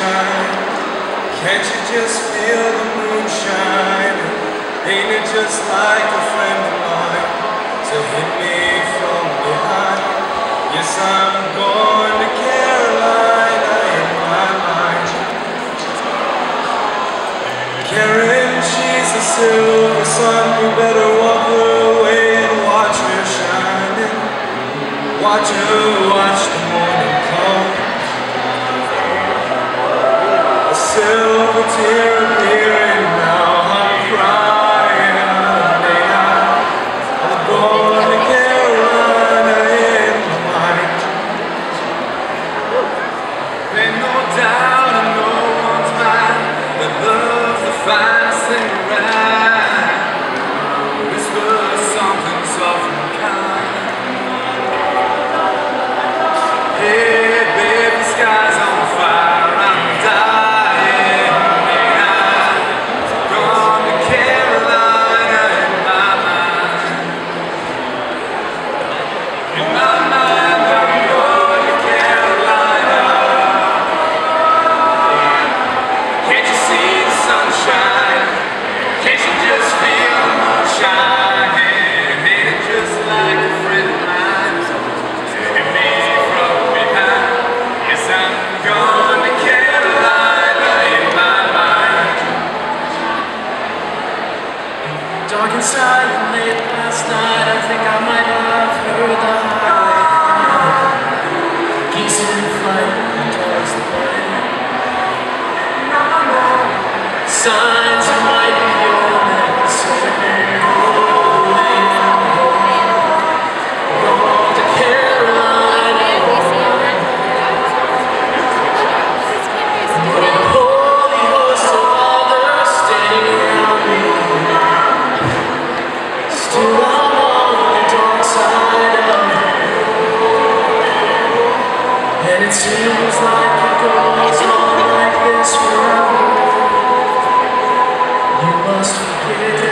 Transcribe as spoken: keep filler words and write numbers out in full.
sunshine. Can't you just feel the moonshine? Ain't it just like a friend of mine to hit me from behind? Yes, I'm going to Carolina in my mind. Karen, she's a silver sun. You better walk her away and watch her shining. Watch her, watch the morning come. A silver tear appearing now. I'm crying out day night. I'm going to Carolina in my mind. Ain't no doubt and no one's mind that love's the finest thing around. Whisper something soft and kind. Hey baby, the sky's on fire, I'm dying. I'm going to Carolina in my mind. In my mind, I'm going to Carolina. Can't you see the sunshine? Can't you just feel the moonshine? Ain't it just like a friend of mine? Hit me from behind. Yes, I'm going to Carolina in my mind. Dark and silent late last night, I think I might have heard the highway. Geese in flight towards the bay. Signs of mighty humans going to Carolina. A holy host of others standing around me. Still I'm on the dark side of it, and it seems like it goes on like this forever. You must forgive.